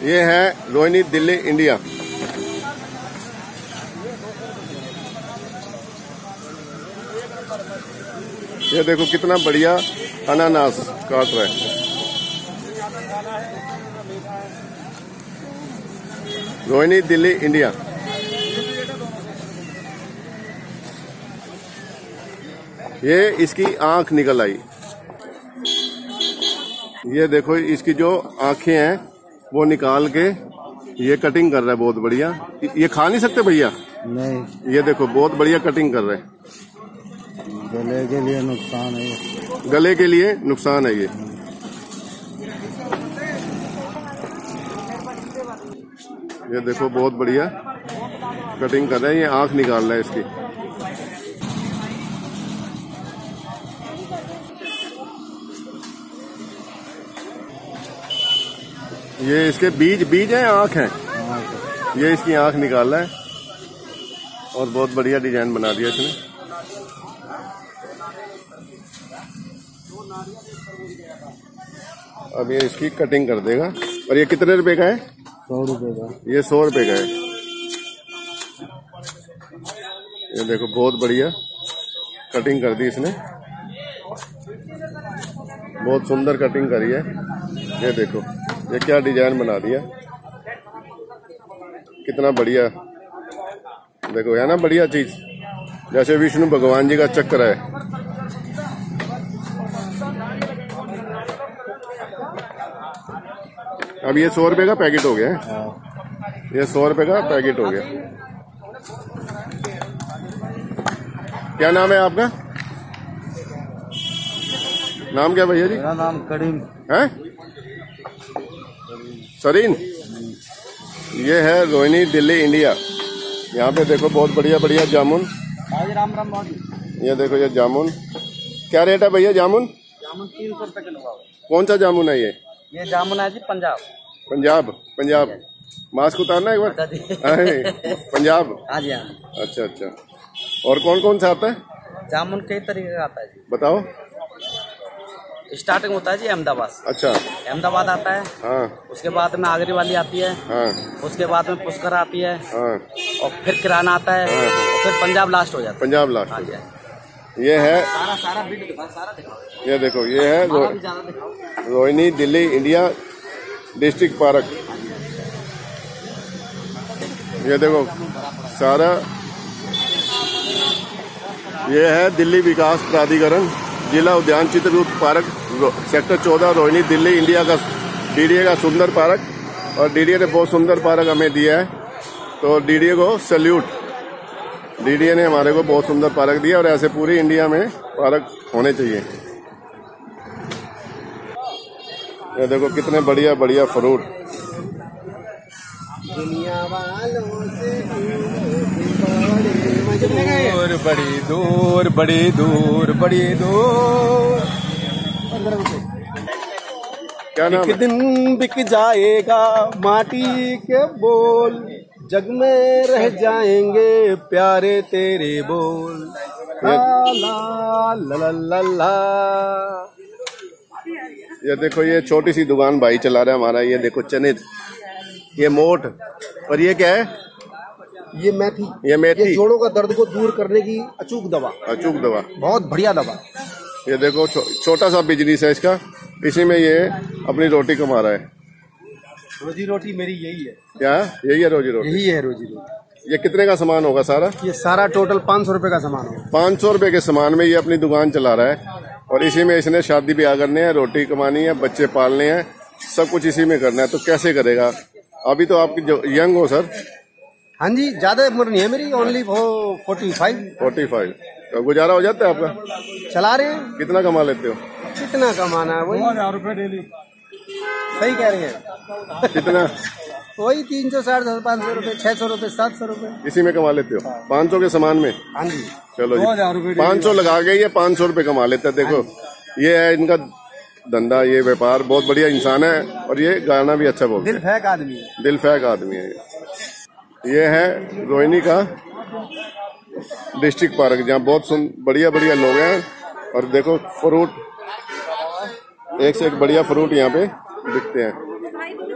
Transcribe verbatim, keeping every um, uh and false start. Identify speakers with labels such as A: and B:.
A: ये है रोहिणी दिल्ली इंडिया। ये देखो कितना बढ़िया अनानास काट रहा है। रोहिणी दिल्ली इंडिया। ये इसकी आंख निकल आई। ये देखो इसकी जो आंखें हैं वो निकाल के ये कटिंग कर रहा है, बहुत बढ़िया। ये खा नहीं सकते भैया?
B: नहीं।
A: ये देखो बहुत बढ़िया कटिंग कर रहे हैं।
B: गले के लिए नुकसान है।
A: गले के लिए नुकसान है ये। ये देखो बहुत बढ़िया कटिंग कर रहे हैं। ये आंख निकाल रहा है इसकी। ये इसके बीज बीज है, आंख है। ये इसकी आंख निकाल रहा है और बहुत बढ़िया डिजाइन बना दिया इसने। अब ये इसकी कटिंग कर देगा। और ये कितने रुपए का है?
B: सौ रुपए का।
A: ये सौ रुपए का है। ये देखो बहुत बढ़िया कटिंग कर दी इसने, बहुत सुंदर कटिंग करी है। ये देखो ये क्या डिजाइन बना दिया, कितना बढ़िया। देखो है ना बढ़िया चीज, जैसे विष्णु भगवान जी का चक्र है। अब ये सौ रुपए का पैकेट हो गया है। ये सौ रुपए का पैकेट हो गया। क्या नाम है आपका? नाम क्या भैया जी?
B: मेरा नाम करीम
A: है। सरीन। ये है रोहिणी दिल्ली इंडिया। यहाँ पे देखो बहुत बढ़िया बढ़िया जामुन।
B: राम राम।
A: ये देखो ये जामुन क्या रेट है भैया? जामुन
B: जामुन तीन सौ रुपए किलो।
A: कौन सा जामुन है ये?
B: ये जामुन है जी पंजाब।
A: पंजाब पंजाब मास्क उतारना एक बार। पंजाब।
B: हाँ जी हाँ।
A: अच्छा अच्छा। और कौन कौन सा आता है?
B: जामुन कई तरीके का आता है जी।
A: बताओ।
B: स्टार्टिंग होता है जी अहमदाबाद।
A: अच्छा।
B: अहमदाबाद आता है।
A: हाँ। उसके
B: बाद में आगरे वाली आती है।
A: हाँ।
B: उसके बाद में पुष्कर आती है।
A: हाँ।
B: और फिर किराना आता है।
A: हाँ।
B: और फिर पंजाब लास्ट हो जाता है।
A: पंजाब लास्ट।
B: हाँ जी।
A: ये है
B: सारा सारा वीडियो दिखाओ, सारा दिखाओ।
A: ये देखो ये है रो, Rohini Delhi India district park. ये देखो सारा ये है दिल्ली विकास प्राधिकरण जिला उद्यान चित्रकूट पार्क सेक्टर चौदह रोहिणी दिल्ली इंडिया का डीडीए का सुंदर पार्क। और डीडीए ने बहुत सुंदर पार्क हमें दिया है, तो डीडीए को सैल्यूट। डीडीए ने हमारे को बहुत सुंदर पार्क दिया और ऐसे पूरी इंडिया में पार्क होने चाहिए। ये देखो कितने बढ़िया बढ़िया फ्रूट।
B: दुनिया वालों से दूर बड़ी दूर बड़ी दूर बड़ी दूर।
A: क्या नाम?
B: एक दिन बिक जाएगा माटी के बोल, जग में रह जाएंगे प्यारे तेरे बोल। ला ला ला ला ला।
A: ये देखो ये छोटी सी दुकान भाई चला रहा है हमारा। ये देखो चने, ये मोठ। और ये क्या है?
B: ये मेथी।
A: ये मेथी
B: ये जोड़ों का दर्द को दूर करने की अचूक दवा।
A: अचूक दवा,
B: बहुत बढ़िया दवा।
A: ये देखो छो, छोटा सा बिजनेस है इसका, इसी में ये अपनी रोटी कमा रहा है।
B: रोजी रोटी मेरी यही है।
A: क्या? यही है रोजी रोटी?
B: यही है रोजी रोटी।
A: ये कितने का सामान होगा सारा?
B: ये सारा टोटल पाँच सौ रुपए का सामान होगा।
A: पाँच सौ रुपए के सामान में ये अपनी दुकान चला रहा है। और इसी में इसने शादी ब्याह करने हैं, रोटी कमानी है, बच्चे पालने हैं, सब कुछ इसी में करना है। तो कैसे करेगा? अभी तो आपकी जो यंग हो सर।
B: हाँ जी, ज्यादा उम्र नहीं है मेरी, only forty five.
A: Forty five तो गुजारा हो जाता है आपका?
B: चला रहे हैं।
A: कितना कमा लेते हो?
B: कितना कमाना है? वही हजार रुपए डेली। सही कह रहे हैं।
A: कितना?
B: वही तीन सौ साठ पाँच सौ रुपए, छह सौ रुपए, सात सौ रुपए
A: इसी में कमा लेते हो? पाँच सौ के सामान में?
B: हाँ जी।
A: चलो जी, पाँच सौ लगा के ये पाँच सौ रुपए कमा लेते हैं। देखो ये है इनका धंधा, ये व्यापार। बहुत बढ़िया इंसान है और ये गाना भी अच्छा बोलते हैं।
B: दिल फेंक आदमी है।
A: दिल फेंक आदमी है। ये है रोहिणी का डिस्ट्रिक्ट पार्क, जहाँ बहुत बढ़िया बढ़िया लोग हैं। और देखो फ्रूट, एक से एक बढ़िया फ्रूट यहाँ पे बिकते हैं।